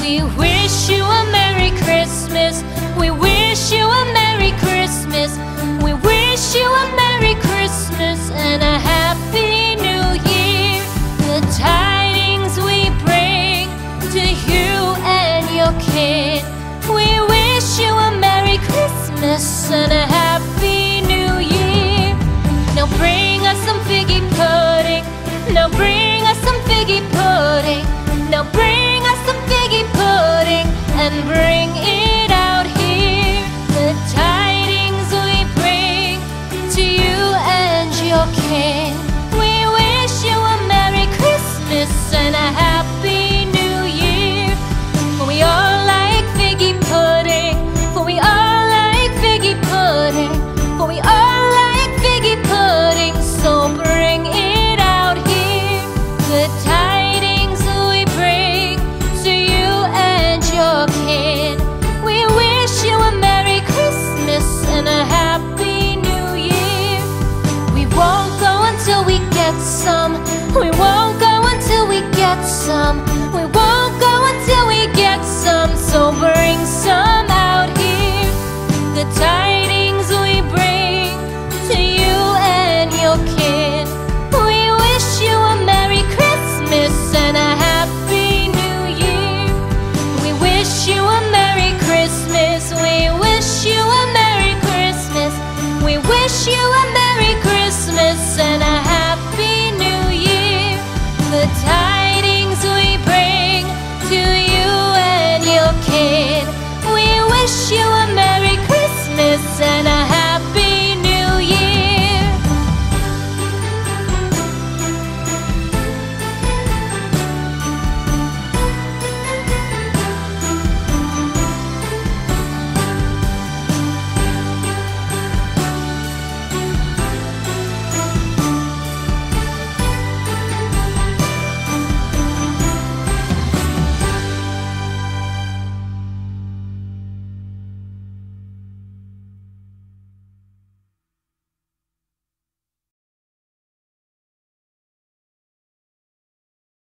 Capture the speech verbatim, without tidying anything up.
We wish you a Merry Christmas. We wish you a Merry Christmas. We wish you a Merry Christmas and a Happy New Year. The tidings we bring to you and your kin. We wish you a Merry Christmas and a Happy New Year. Now bring us some figgy pudding. Now bring us some figgy pudding. Now bring us some figgy pudding and bring it out here. The tidings we bring to you and your kin. We wish you a Merry Christmas and a Happy New Year. For we all like figgy pudding. For we all like figgy pudding. For we all like figgy pudding. So bring it out here. The tidings we bring to you and your kin. We wish you a Merry Christmas and a Happy New Year. We won't go until we get some. We won't go until we get some.